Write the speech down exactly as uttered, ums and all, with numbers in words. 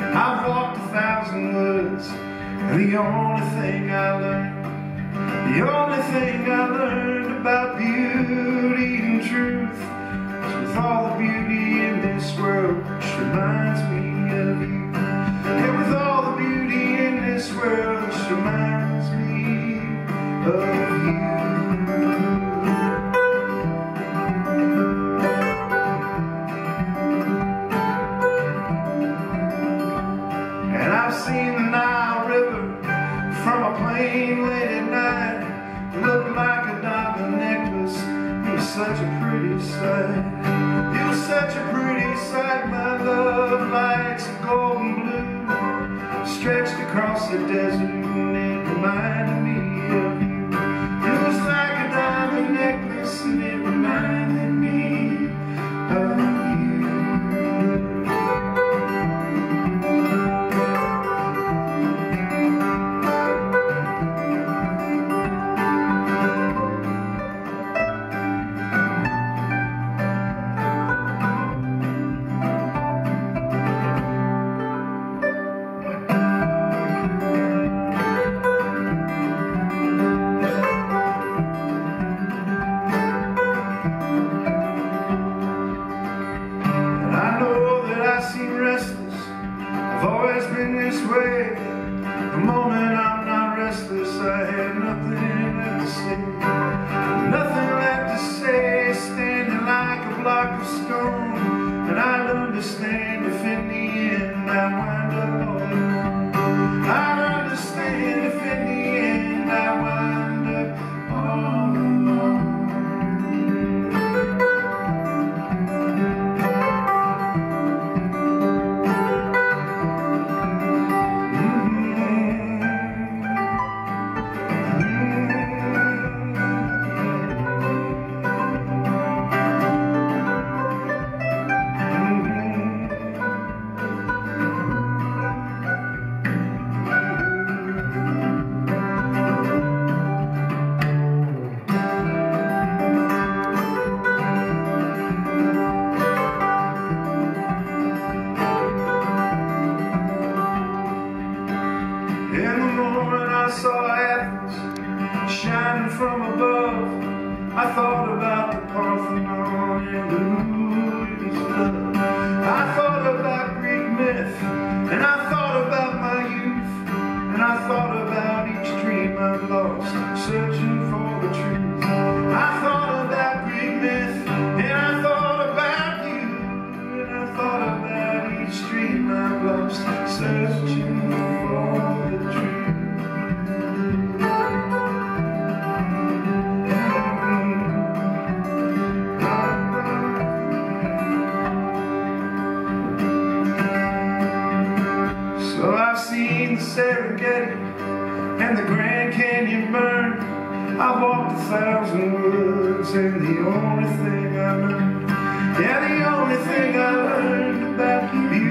I've walked a thousand woods, and the only thing I learned, the only thing I learned about beauty and truth is with all the beauty in this world, which reminds me of you. And with all the beauty in this world, which reminds me of you. I've seen the Nile River from a plane late at night. It looked like a diamond necklace. It was such a pretty sight. It was such a pretty sight, my love, lights of golden blue stretched across the desert, and it reminded me of you. It was like a diamond necklace, and it reminded me of you. I've always been this way. The moment I'm not restless, I have nothing left to say. Nothing left to say, standing like a block of stone. And I'd understand if in the end I wind up all alone. I'd understand if in the end I wind up all alone. I saw Athens shining from above. I thought about the Parthenon and the Louis love. I thought about Greek myth, and I thought about my youth, and I thought about each dream I've lost, searching for the truth. I thought about Greek myth, and I thought about you, and I thought about each dream I've lost, searching for the truth. So I've seen the Serengeti and the Grand Canyon burn. I've walked a thousand woods, and the only thing I learned, yeah, the only thing I learned about you